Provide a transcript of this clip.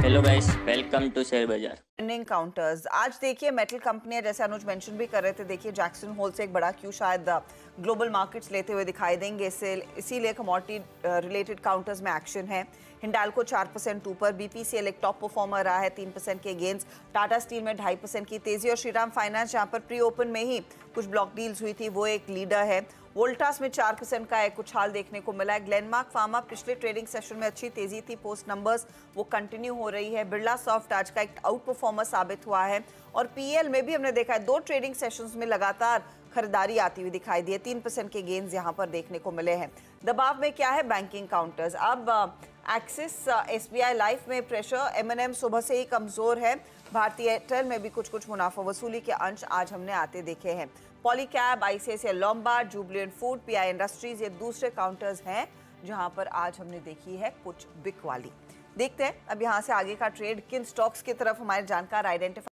Hello guys, welcome to share बाजार। Trending counters आज देखिए मेटल कंपनियां जैसे अनुज मेंशन भी कर रहे थे। देखिए जैक्सन होल से एक बड़ा क्यू शायद ग्लोबल मार्केट्स लेते हुए दिखाई देंगे, इसीलिए कमोडिटी रिलेटेड काउंटर्स में एक्शन है। हिंडाल्को 4% ऊपर, बीपीसीएल एक टॉप परफॉर्मर रहा है 3% के गेंस, टाटा स्टील में 2.5% की तेजी और श्रीराम फाइनेंस जहां पर प्री ओपन में ही कुछ ब्लॉक डील्स हुई थी वो एक लीडर है। वोल्टास में 4% का एक उछाल देखने को मिला है। ग्लेनमार्क फार्मा पिछले ट्रेडिंग सेशन में अच्छी तेजी थी, पोस्ट नंबर्स वो कंटिन्यू हो रही है। बिरला सॉफ्ट आज का एक आउट परफॉर्मर साबित हुआ है और पीएल में भी हमने देखा है 2 ट्रेडिंग सेशंस में लगातार खरीदारी आती हुई दिखाई दी है। 3% के गेंस यहां पर देखने को मिले हैं। दबाव में क्या है बैंकिंग काउंटर्स। अब एक्सिस एसबीआई लाइफ में प्रेशर, एमएनएम सुबह से ही कमजोर है। भारतीय एयरटेल में भी कुछ मुनाफा वसूली के अंश आज हमने आते देखे हैं। Polycab, ICICI Lombard, Jubilant food, PI industries ये दूसरे काउंटर्स हैं जहां पर आज हमने देखी है कुछ बिक वाली। देखते हैं अब यहां से आगे का ट्रेड किन स्टॉक्स की तरफ हमारे जानकार आइडेंटिफाई